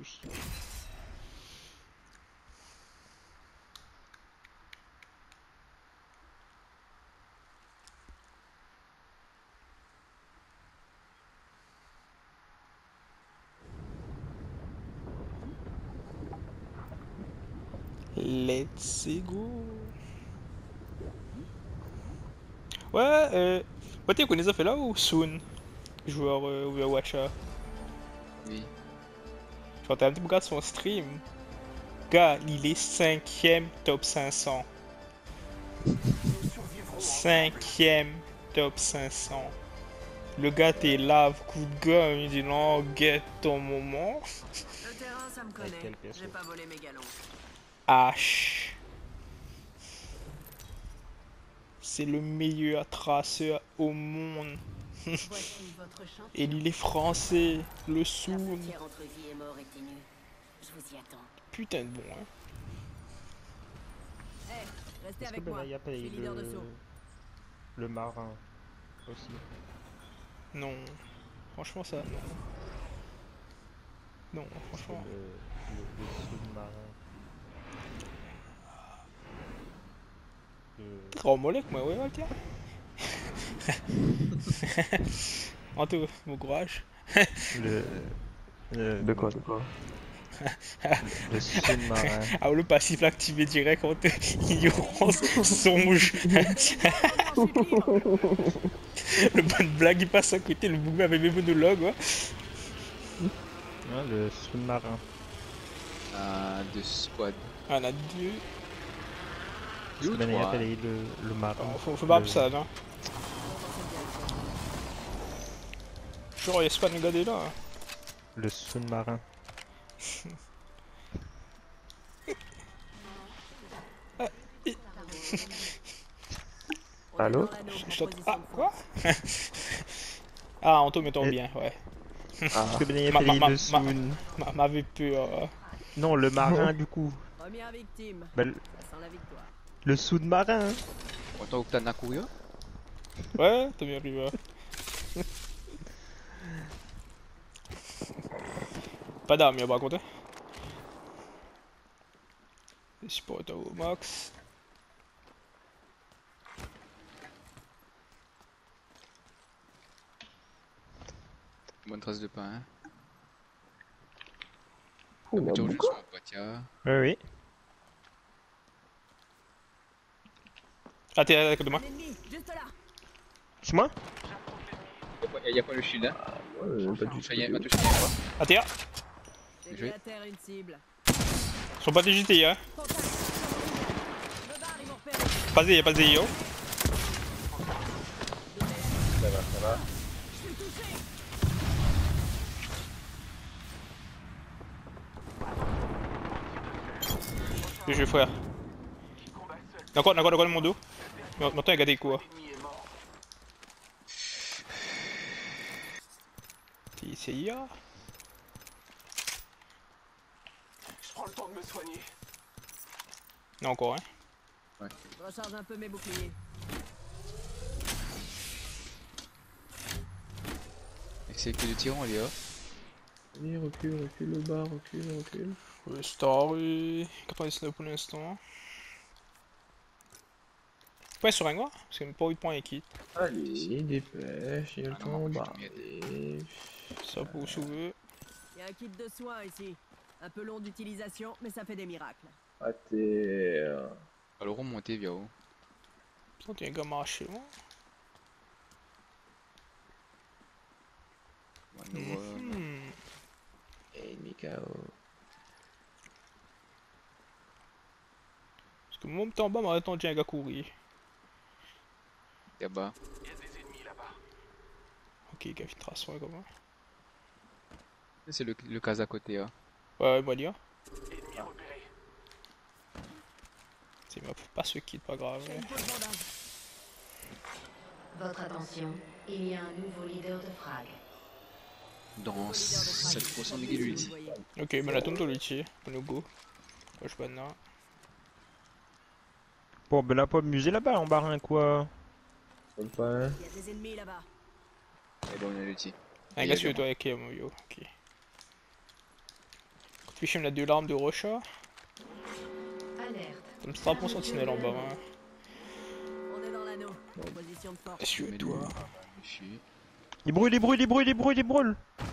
tous. Let's go. Ouais, tu connais ça fait là ou Soon, joueur Overwatch là. Oui. Genre t'as un petit regarde son stream. Gars, il est 5ème top 500. 5ème top 500. Le gars t'es lave, coup de gueule, il dit non, get ton moment. Le terrain, ça me Avec connaît. quel perso? J'ai pas volé mes galons. H. C'est le meilleur traceur au monde. Voici votre Et champion. il est français, le La Soon. frontière entre vie et mort est ténue. Je vous y attends. Putain de bon, hein. Eh, restez Est-ce que avec moi. Benaya Je suis paye leader de saut. le marin aussi? Non. Franchement, ça, non. Non, Parce que franchement. le sous-marin de... Trop molek, moi, ouais, ouais, tiens. Anto, bon courage. Le... De quoi, de quoi? le sous-marin. Ah, le passif activé direct, on te ignorance, songe. J'en suis libre. Le bonne blague, il passe à côté, le boubé avec mes monologues, ouais. Hein, le sous-marin. De squad. Ah, on a deux. Parce que Benaya paye le marin. Oh, faut pas ça, là. Genre, y'a pas de gars là. Le sous-marin. Allô? Je t'entends. Ah, quoi? Ah, Anto m'entend Et- bien, ouais. Ah, Parce que Benaya Ma- paye ma- le ma- sous... M'avait peur. Non, le marin du coup. Première victime. Bah, Ça sent la victoire. le sous-marin. Autant que t'as Nakuya. Ouais, t'as bien arrivé. Pas d'armes, y'a pas à compter. Support au max. Bonne trace de pain. Hein. oh, T'as bah, juste sur mon Patia. Oui, oui. Ah, t'es à côté de moi. Un ennemi, juste là. C'est moi? Y'a pas le shield, hein? ouais, pas du Ça y est, tout. m'a touché une fois. Ah, t'es là. Joué. J'ai à terre une cible. Ils sont pas TJT, hein. Contact. Me barre, ils m'ont repéré. Pas y'a pas de ZIO. Ça va, ça va. Je suis touché. Je vais frère. D'accord, dans mon dos. Maintenant, il y a des coups. T'es CIA. Je prends le temps de me soigner. Non, encore, hein. Je recharge un peu mes boucliers. C'est que de tirant, les gars. Allez, recule, recule le bas, recule, recule. Story. 99 pour l'instant. Point sur un gars. Parce qu'il n'y a pas eu de points équipe. Allez, dépêche, il y a le Ah non, temps, moi, bah. je Allez. Ça pour sauver. Il y a un kit de soins ici. Un peu long d'utilisation, mais ça fait des miracles. À terre. Alors remonter, Viao. Ça, t'es un gars marché, moi. Hmm. Ennemi KO. Parce que moi, me en bas, mais attends, j'ai un gars courir. Y'a bas. Il y a des ennemis là-bas. Ok, gars, filtration, comment. C'est le cas à côté, hein. Ouais, moi, dire. Ennemi repéré. C'est pas ce kit, pas grave. J'ai une peau de bandage. Votre attention, il y a un nouveau leader de frag. Dans 7% de guilule ici. Ok, mais la tombe de l'outil. On nous go. Je suis pas là. Bon, ben là, pas musée là-bas en barin, quoi. Comme pas, hein. Il y a des ennemis là-bas. Et ben on a l'outil. Un gars sur toi, ok, mon yo. Ok. Puis je me la 2 larmes de Rocha. Alerte. Comme ça, pour sentinelle en bas. Hein. On est dans l'anneau. Position de force. Est-ce que toi? Chier. Il brûle, il brûle, il brûle, il brûle, il brûle.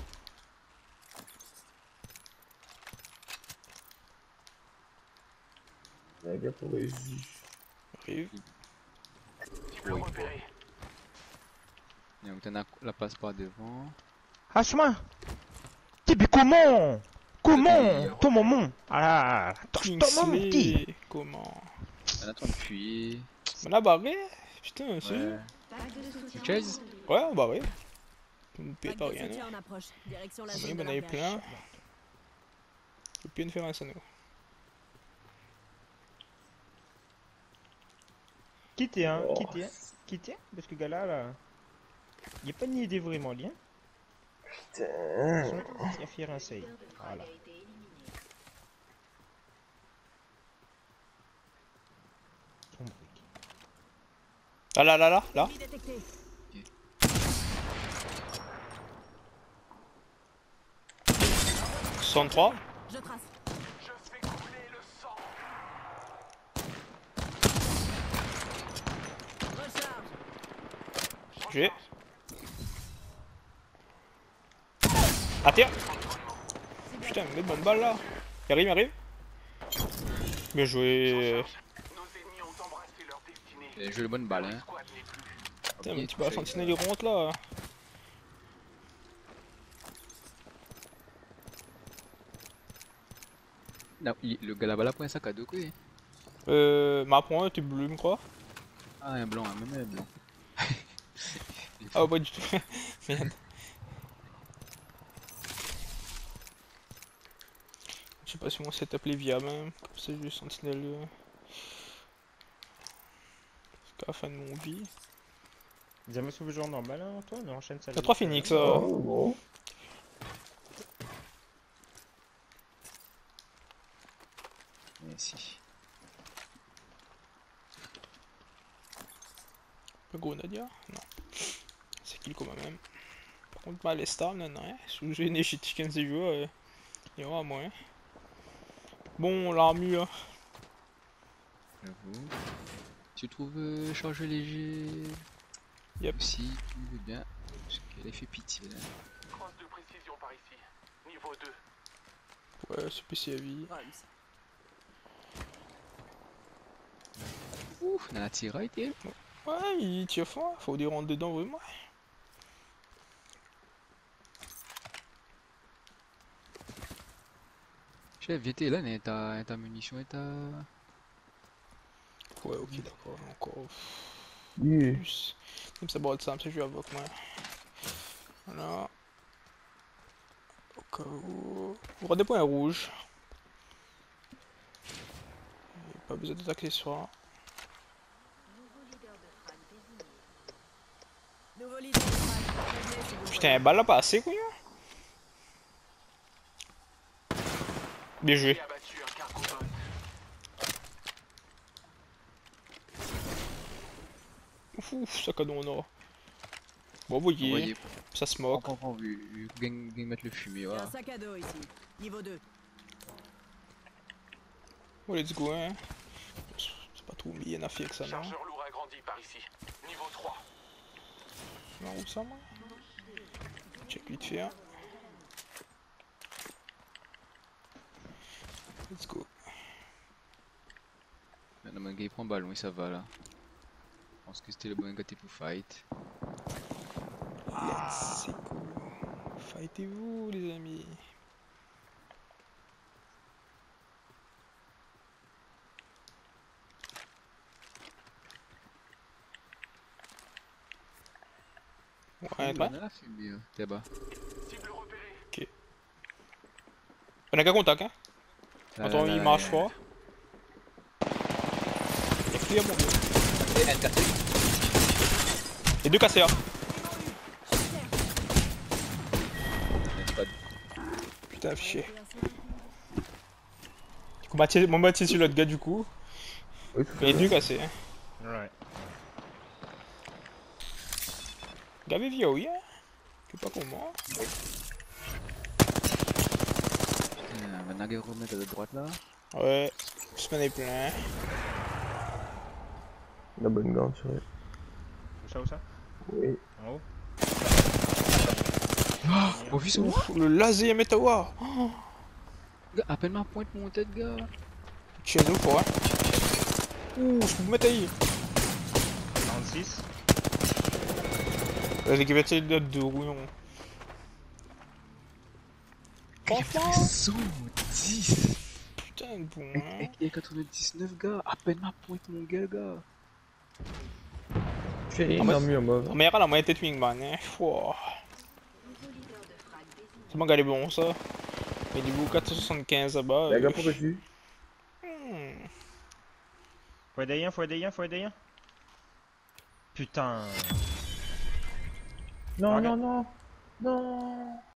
La gars pour les Arrive. Cible repérée. Et donc t'en as la passe par devant. Ah, chemin. Mais comment? Comment? Ton moment. Ah, ton moment, petit. Kingsley. Comment? On attend de fuir. On a barré? Putain, c'est Ouais. Pack de soutien. Chase? Ouais, on barré. Vous me payez Pack pas de rien. soutien Hein. en approche. Direction la Oui, zone mais de on avait largage. plein. Je peux plus une faire un nous. Quittez, hein, quittez, hein, quittez, parce que gars là, il n'y a pas ni idée vraiment lien. Putain. Il y a faire un save. Voilà. Son brick. Ah là, là, là, là. Ennemi détecté. 63. Je trace. Je fais couler le sang. Recharge. J'ai. À terre. Putain, mais bonne balle là. Il arrive, il arrive. Bien joué. Nos ennemis ont embrassé leur destinée. J'ai joué le bonne balle, hein. Squad n'est plus. Putain, mais tu peux la sentinelle ronde là. Non, le gars là-bas là pour un sac à dos quoi. Ma point, tu bleu, je crois. Ah, un blanc, même un blanc. Ah, pas du tout. Merde. Je sais pas si mon setup est viable, même. Comme ça, je vais sentinelle. Jusqu'à la fin de mon vie. Jamais sauvé genre normal, hein, toi, on enchaîne ça. T'as 3 phoenix, ça. Oh, bon. Merci. Pas gros Nadia? Non. C'est kill quand même. Par contre, pas les stars, non, non. Sous j'ai né chez Chicken ces joueurs, il y aura moins. Bon, l'armure. J'avoue. Tu trouves charge léger? Yep. Si, tu veux bien. Parce qu'elle a fait pitié là. Crosse de précision par ici. Niveau 2. Ouais, c'est PC à vie. Rolls. Ouf, on a la tiraille, t'es. Ouais, il tire fort. Faut des rentre dedans, vraiment. Chef, j'étais là, mais ta munition et ta. Ouais, ok, d'accord. Encore Yeah. plus. Comme ça, bord de ça, je joue avec moi. Voilà. Au cas où. On aura des points rouges. Pas besoin d'accessoires. Nouveau leader de frag. Prévenez si vous Putain, balle là pas assez, couillon. Bien joué. J'ai abattu un cargo boss. Ouf, sac à dos en or. Bon, vous voyez, Envoyez. ça se moque. Encore vu. Gang mettre le fumier, J'ai un voilà. sac à dos ici. Niveau 2. Oh, let's go, hein. C'est pas trop bien à faire que ça, non? Chargeur lourd agrandi par ici. Niveau 3. Non, où ça, moi? Check vite fait, hein. Let's go. Maintenant, mon gars il prend ballon et ça va là. Je pense que c'était le bon gâté pour fight. Let's go. Fightez-vous, les amis. Ouais, On prêt? a la fumée, t'es bas. Cible repérée. On a qu'un contact, hein. Là, Attends, là, il là, marche là. fort. Il est clear, mon gars. Et un cassé. Les deux cassés, hein. Putain, fichier. Du coup, mon bâti sur l'autre gars, du coup. Oui, Les deux cassés, hein. Ouais. Gavé via oui, hein. Je sais pas comment. Maintenant, aller remettre à la droite là. Ouais, semaine est plein. La bonne gante, ouais. Où ça? Oui. En haut? Oh, vu ça? Ouf, le laser Metawa. Oh, Gars, appelle ma pointe mon tête, gars. tu es nous quoi? Ouh, je peux mettre ahí. 46. Ele que vai ter de rouillon. Il a fait 110. Putain de bon, Et, hein. et 99, gars. Appelle ma pointe mon gars. Je fais Ah, une mais- armure mauve. Mais il y a la moyenne tête wingman, hein. Wow. C'est bon, gars, les bons ça. Mais du coup, 475 là-bas. La gars, pour dessus. Faut aider un. Putain. Non, Regarde. non, non. Non.